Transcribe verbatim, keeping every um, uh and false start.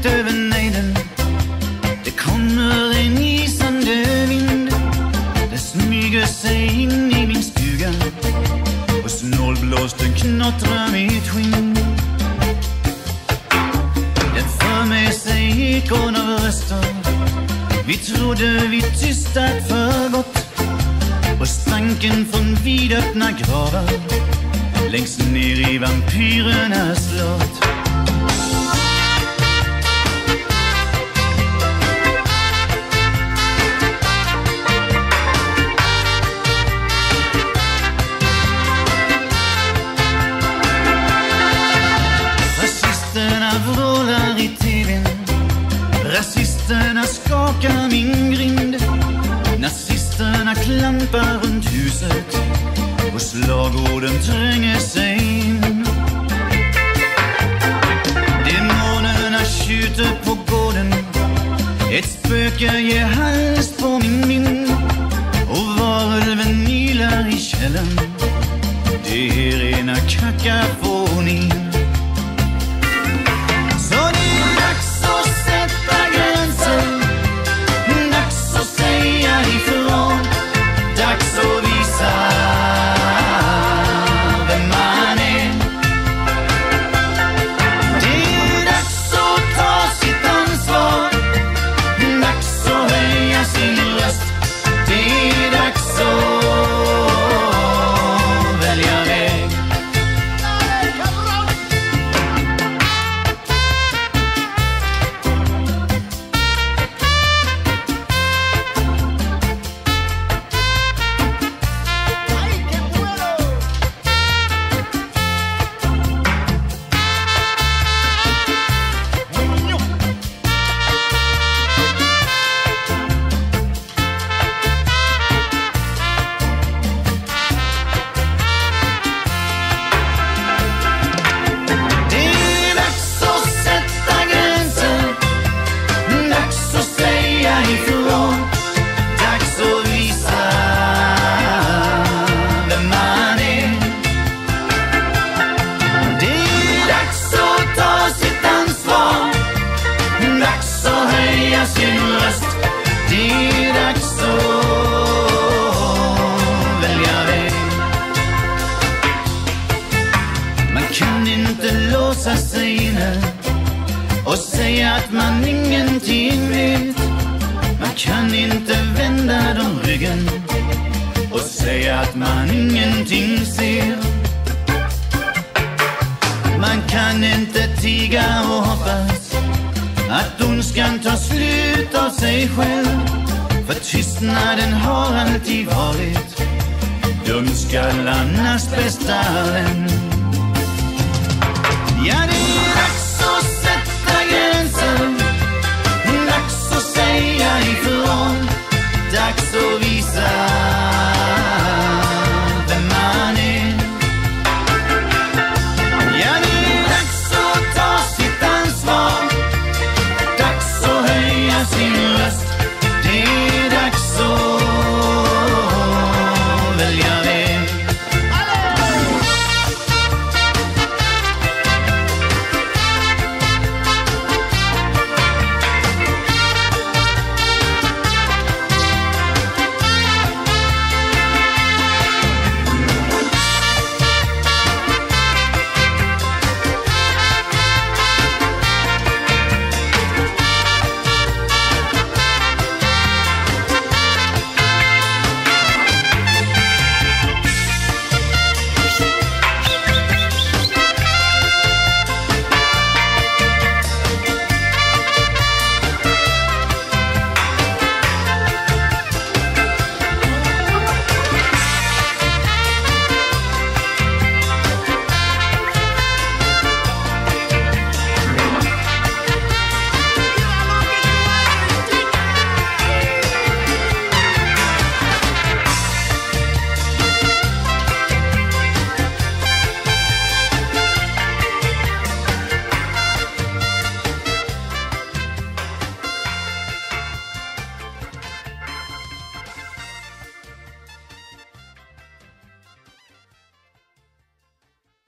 ut över nejden. Det kommer en isande vind. Det smyger sig in i min stuga och snålblåsten knottrar mitt skinn. Den för med sig ekon av röster. Vi trodde vi tystat för gott, och stanken från vidöppna gravar längst ner i vampyrernas slott. Rasisterna vrålar i tvn, rasisterna skakar min grind. Nazisterna klampar runt huset och slagorden tränger sig in. Demonerna skjuter på gården. Ett spöke ger hals på min min. Och varulven nylar i källan. Det är rena kakafonin. Så det är dags att sätta gränser. Dags att säga ifrån. Dags att visa vem man är. Det är dags att ta sitt ansvar. Dags att höja sin röst. Det är dags att välja väg. Sig inne och säga att man ingenting vet. Man kan inte vända dem ryggen och säga att man ingenting ser. Man kan inte tiga och hoppas att ondskan tar slut av sig själv. För tystnaden har alltid varit dumskallarnas bästa vän. Ja, det